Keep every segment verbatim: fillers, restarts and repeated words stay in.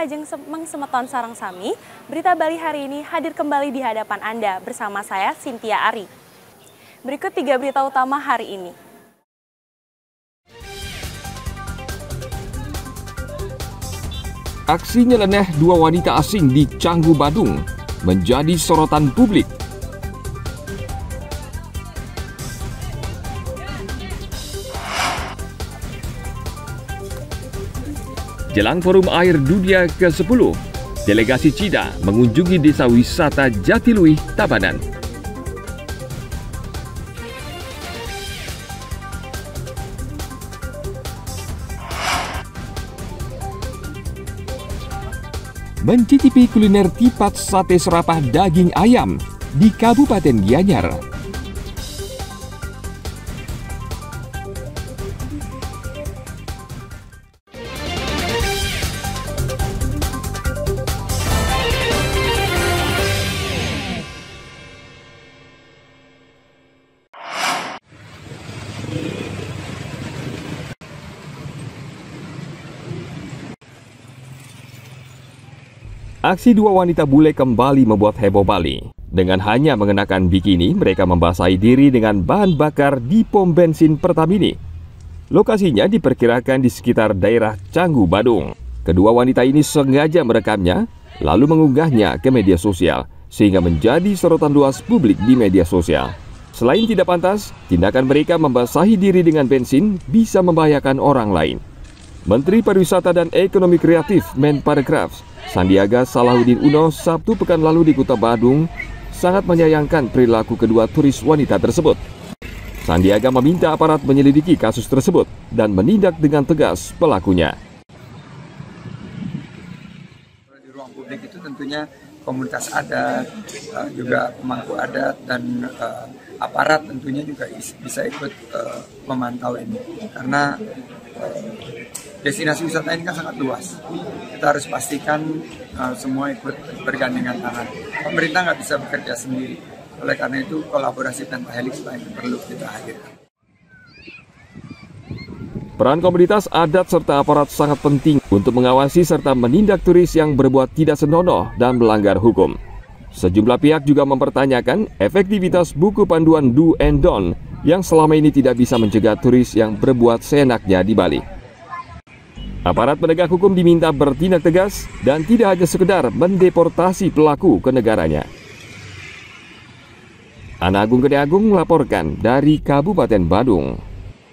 Ajeng Mengsemeton Sarang Sami, Berita Bali hari ini hadir kembali di hadapan Anda bersama saya, Cynthia Ari. Berikut tiga berita utama hari ini. Aksi nyeleneh dua wanita asing di Canggu, Badung menjadi sorotan publik. Jelang Forum Air Dunia ke sepuluh, delegasi Cida mengunjungi desa wisata Jatiluwih, Tabanan. Mencicipi kuliner tipat sate serapah daging ayam di Kabupaten Gianyar. Aksi dua wanita bule kembali membuat heboh Bali. Dengan hanya mengenakan bikini, mereka membasahi diri dengan bahan bakar di pom bensin Pertamini. Lokasinya diperkirakan di sekitar daerah Canggu, Badung. Kedua wanita ini sengaja merekamnya, lalu mengunggahnya ke media sosial, sehingga menjadi sorotan luas publik di media sosial. Selain tidak pantas, tindakan mereka membasahi diri dengan bensin bisa membahayakan orang lain. Menteri Pariwisata dan Ekonomi Kreatif Menparekraf Sandiaga Salahuddin Uno Sabtu pekan lalu di Kota Badung sangat menyayangkan perilaku kedua turis wanita tersebut. Sandiaga meminta aparat menyelidiki kasus tersebut dan menindak dengan tegas pelakunya. Di ruang publik itu tentunya komunitas adat, juga pemangku adat dan aparat tentunya juga bisa ikut memantau ini, karena destinasi wisata ini kan sangat luas. Kita harus pastikan uh, semua ikut bergandengan tangan. Pemerintah nggak bisa bekerja sendiri. Oleh karena itu kolaborasi tanpa helix lain perlu kita hadirkan. Peran komunitas adat serta aparat sangat penting untuk mengawasi serta menindak turis yang berbuat tidak senonoh dan melanggar hukum. Sejumlah pihak juga mempertanyakan efektivitas buku panduan Do and Don't yang selama ini tidak bisa mencegah turis yang berbuat seenaknya di Bali. Aparat penegak hukum diminta bertindak tegas dan tidak hanya sekedar mendeportasi pelaku ke negaranya. Ana Agung Gede Agung melaporkan dari Kabupaten Badung.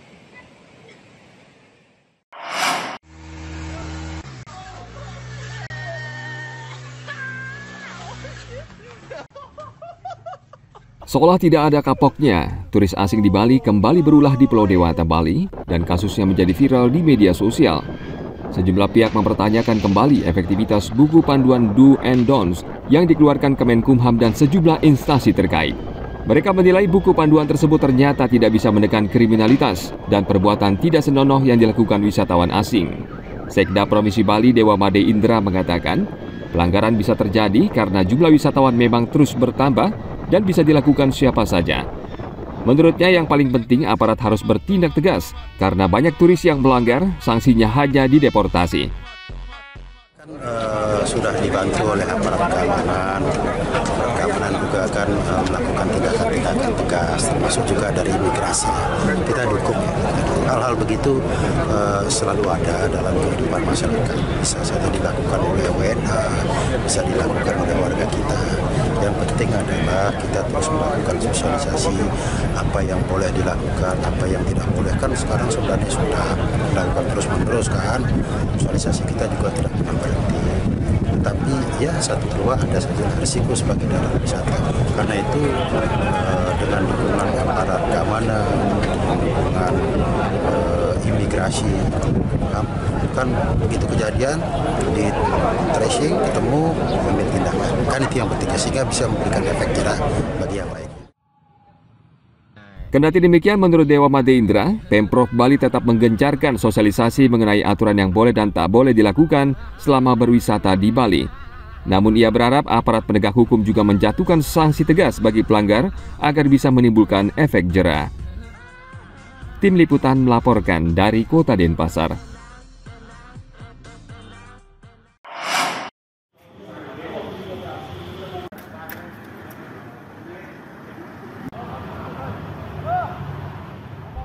Seolah tidak ada kapoknya, turis asing di Bali kembali berulah di Pulau Dewata, Bali, dan kasusnya menjadi viral di media sosial. Sejumlah pihak mempertanyakan kembali efektivitas buku panduan Do and Don'ts yang dikeluarkan Kemenkumham dan sejumlah instansi terkait. Mereka menilai buku panduan tersebut ternyata tidak bisa menekan kriminalitas dan perbuatan tidak senonoh yang dilakukan wisatawan asing. Sekda Provinsi Bali Dewa Made Indra mengatakan, pelanggaran bisa terjadi karena jumlah wisatawan memang terus bertambah dan bisa dilakukan siapa saja. Menurutnya yang paling penting aparat harus bertindak tegas karena banyak turis yang melanggar, sanksinya hanya dideportasi. Kan, uh, sudah dibantu oleh aparat keamanan, aparat keamanan juga akan uh, melakukan tindakan-tindakan tegas, termasuk juga dari imigrasi. Kita dukung ya. Hal-hal begitu uh, selalu ada dalam kehidupan masyarakat. Bisa saja dilakukan oleh W N H, bisa dilakukan oleh warga kita. Yang penting adalah kita terus melakukan sosialisasi apa yang boleh dilakukan, apa yang tidak boleh. Kan sekarang sebenarnya sudah dilakukan terus-menerus kan. Sosialisasi kita juga tidak pernah berhenti. Tapi ya satu dua ada saja risiko sebagai daerah wisata. Karena itu eh, dengan dukungan aparat keamanan, dukungan eh, imigrasi, kan begitu kejadian di tracing ketemu ambil tindakan. Kan itu yang penting sehingga bisa memberikan efek jerah bagi yang lain. Kendati demikian, menurut Dewa Made Indra, Pemprov Bali tetap menggencarkan sosialisasi mengenai aturan yang boleh dan tak boleh dilakukan selama berwisata di Bali. Namun ia berharap aparat penegak hukum juga menjatuhkan sanksi tegas bagi pelanggar agar bisa menimbulkan efek jera. Tim Liputan melaporkan dari Kota Denpasar.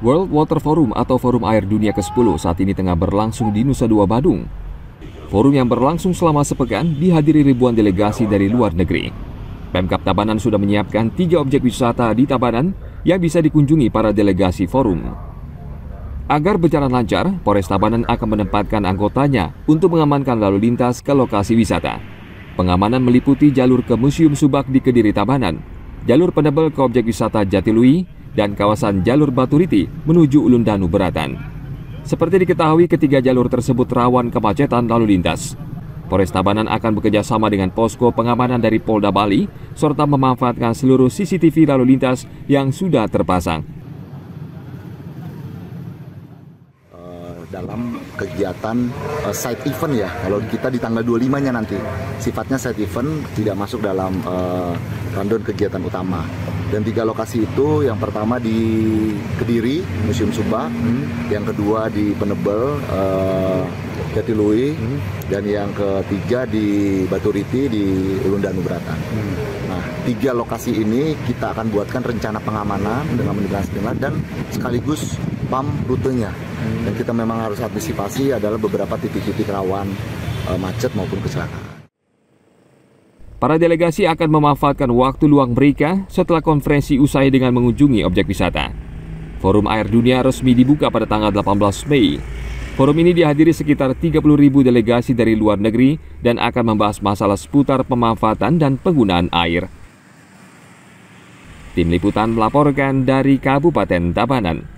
World Water Forum atau Forum Air Dunia ke sepuluh saat ini tengah berlangsung di Nusa Dua, Badung. Forum yang berlangsung selama sepekan dihadiri ribuan delegasi dari luar negeri. Pemkab Tabanan sudah menyiapkan tiga objek wisata di Tabanan yang bisa dikunjungi para delegasi forum. Agar berjalan lancar, Polres Tabanan akan menempatkan anggotanya untuk mengamankan lalu lintas ke lokasi wisata. Pengamanan meliputi jalur ke Museum Subak di Kediri Tabanan, jalur penebel ke objek wisata Jatilui, dan kawasan jalur Baturiti menuju Ulundanu Beratan. Seperti diketahui, ketiga jalur tersebut rawan kemacetan lalu lintas. Polres Tabanan akan bekerja sama dengan posko pengamanan dari Polda Bali, serta memanfaatkan seluruh C C T V lalu lintas yang sudah terpasang. Dalam kegiatan uh, side event ya, kalau kita di tanggal dua puluh lima-nya nanti sifatnya side event, tidak masuk dalam uh, rundown kegiatan utama. Dan tiga lokasi itu, yang pertama di Kediri, Museum Subak, hmm. yang kedua di Penebel, uh, Jatilui, hmm. dan yang ketiga di Baturiti di Ulundanu Beratan. Hmm. Nah, tiga lokasi ini kita akan buatkan rencana pengamanan dengan mendekatkan dan sekaligus pam rutenya. Hmm. Dan kita memang harus antisipasi adalah beberapa titik-titik rawan uh, macet maupun kecelakaan. Para delegasi akan memanfaatkan waktu luang mereka setelah konferensi usai dengan mengunjungi objek wisata. Forum Air Dunia resmi dibuka pada tanggal delapan belas Mei. Forum ini dihadiri sekitar tiga puluh ribu delegasi dari luar negeri dan akan membahas masalah seputar pemanfaatan dan penggunaan air. Tim Liputan melaporkan dari Kabupaten Tabanan.